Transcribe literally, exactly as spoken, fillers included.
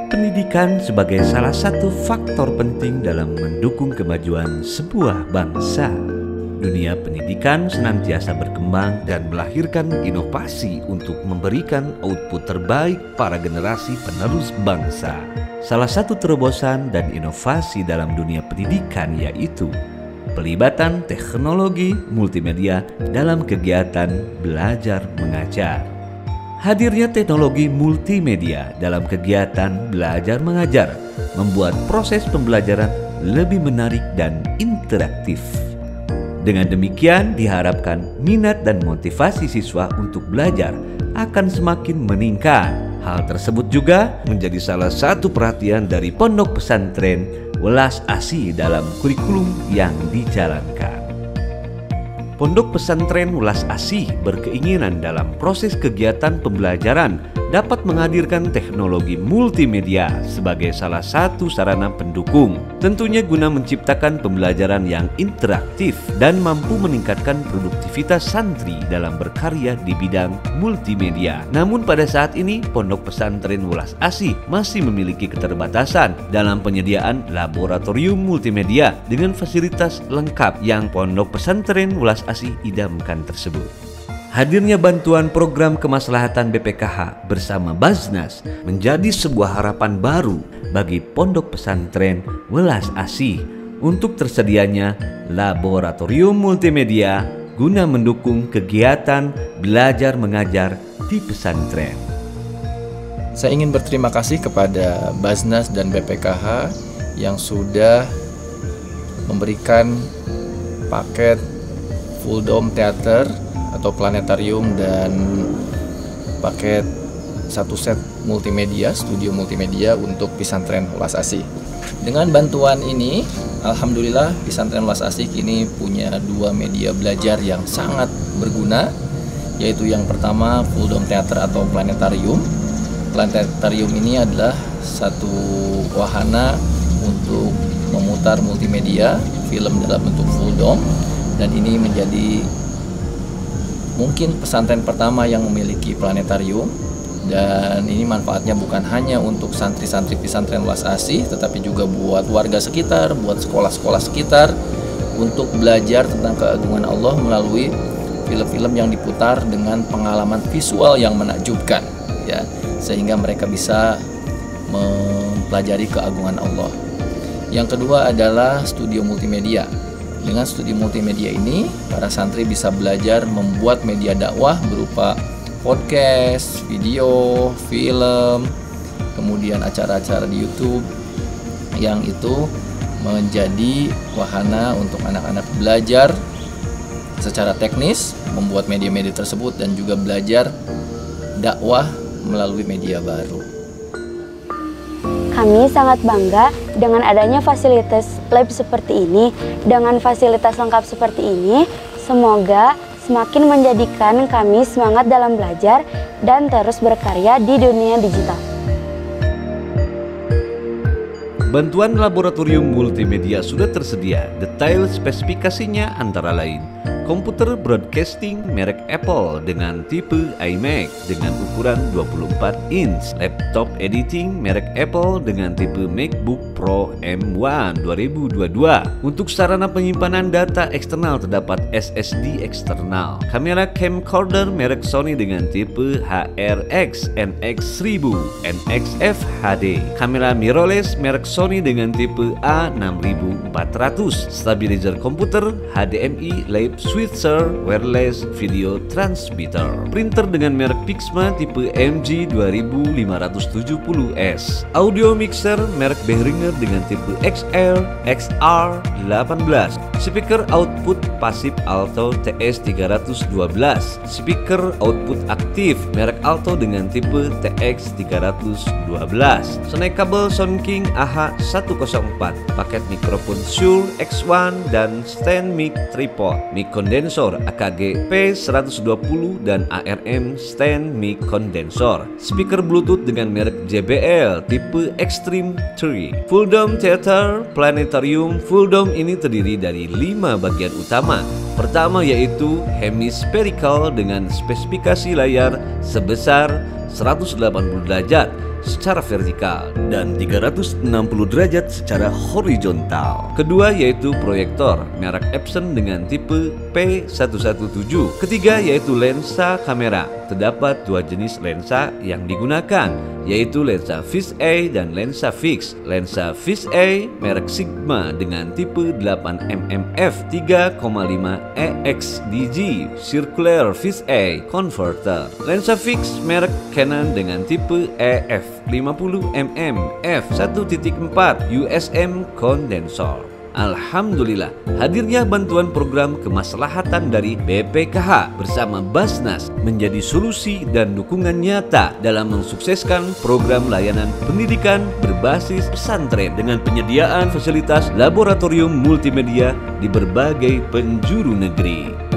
Pendidikan sebagai salah satu faktor penting dalam mendukung kemajuan sebuah bangsa. Dunia pendidikan senantiasa berkembang dan melahirkan inovasi untuk memberikan output terbaik para generasi penerus bangsa. Salah satu terobosan dan inovasi dalam dunia pendidikan yaitu pelibatan teknologi multimedia dalam kegiatan belajar mengajar. Hadirnya teknologi multimedia dalam kegiatan belajar mengajar membuat proses pembelajaran lebih menarik dan interaktif. Dengan demikian diharapkan minat dan motivasi siswa untuk belajar akan semakin meningkat. Hal tersebut juga menjadi salah satu perhatian dari Pondok Pesantren Welas Asih dalam kurikulum yang dijalankan. Pondok Pesantren Welas Asih berkeinginan dalam proses kegiatan pembelajaran dapat menghadirkan teknologi multimedia sebagai salah satu sarana pendukung, tentunya guna menciptakan pembelajaran yang interaktif dan mampu meningkatkan produktivitas santri dalam berkarya di bidang multimedia. Namun pada saat ini Pondok Pesantren Welas Asih masih memiliki keterbatasan dalam penyediaan laboratorium multimedia dengan fasilitas lengkap yang Pondok Pesantren Welas Asih idamkan tersebut. Hadirnya bantuan program kemaslahatan B P K H bersama Basnas menjadi sebuah harapan baru bagi Pondok Pesantren Welas Asih untuk tersedianya laboratorium multimedia guna mendukung kegiatan belajar mengajar di pesantren. Saya ingin berterima kasih kepada Basnas dan B P K H yang sudah memberikan paket full dome theater atau planetarium dan paket satu set multimedia, studio multimedia untuk Pesantren Welas Asih. Dengan bantuan ini, alhamdulillah Pesantren Welas Asih kini punya dua media belajar yang sangat berguna, yaitu yang pertama full dome theater atau planetarium. Planetarium ini adalah satu wahana untuk memutar multimedia film dalam bentuk full dome, dan ini menjadi mungkin pesantren pertama yang memiliki planetarium, dan ini manfaatnya bukan hanya untuk santri-santri Pesantren Welas Asih tetapi juga buat warga sekitar, buat sekolah-sekolah sekitar untuk belajar tentang keagungan Allah melalui film-film yang diputar dengan pengalaman visual yang menakjubkan, ya, sehingga mereka bisa mempelajari keagungan Allah. Yang kedua adalah studio multimedia. Dengan studi multimedia ini, para santri bisa belajar membuat media dakwah berupa podcast, video, film, kemudian acara-acara di YouTube, yang itu menjadi wahana untuk anak-anak belajar secara teknis membuat media-media tersebut dan juga belajar dakwah melalui media baru. Kami sangat bangga dengan adanya fasilitas lab seperti ini. Dengan fasilitas lengkap seperti ini, semoga semakin menjadikan kami semangat dalam belajar dan terus berkarya di dunia digital. Bantuan laboratorium multimedia sudah tersedia. Detail spesifikasinya antara lain: komputer broadcasting merek Apple dengan tipe iMac dengan ukuran dua puluh empat inch, laptop editing merek Apple dengan tipe MacBook Pro M satu dua ribu dua puluh dua. Untuk sarana penyimpanan data eksternal terdapat S S D eksternal. Kamera camcorder merek Sony dengan tipe H R X N X seribu N X F H D. Kamera mirrorless merek Sony dengan tipe A enam ribu empat ratus. Stabilizer komputer H D M I Lab Switzer wireless video transmitter. Printer dengan merek Pixma tipe M G dua ribu lima ratus tujuh puluh S. Audio mixer merek Behringer dengan tipe X L X R delapan belas. Speaker output pasif Alto T S tiga ratus dua belas. Speaker output aktif merek Alto dengan tipe T X tiga ratus dua belas. Sonek kabel Soundking A H seratus empat. Paket mikrofon Shure X satu dan stand mic tripod. Mic kondensor A K G P seratus dua puluh dan A R M stand mic kondensor. Speaker Bluetooth dengan merek J B L tipe Extreme tiga. Full Dome Theater Planetarium. Full Dome ini terdiri dari lima bagian utama. Pertama yaitu hemispherical dengan spesifikasi layar sebesar seratus delapan puluh derajat. secara vertikal dan tiga ratus enam puluh derajat secara horizontal. Kedua yaitu proyektor merek Epson dengan tipe P seratus tujuh belas. Ketiga yaitu lensa kamera. Terdapat dua jenis lensa yang digunakan, yaitu lensa fisheye dan lensa fix. Lensa fisheye merek Sigma dengan tipe delapan milimeter f tiga koma lima E X D G Circular Fisheye Converter. Lensa fix merek Canon dengan tipe E F lima puluh milimeter f satu titik empat U S M Kondensor. Alhamdulillah, hadirnya bantuan program kemaslahatan dari B P K H bersama Basnas menjadi solusi dan dukungan nyata dalam mensukseskan program layanan pendidikan berbasis pesantren dengan penyediaan fasilitas laboratorium multimedia di berbagai penjuru negeri.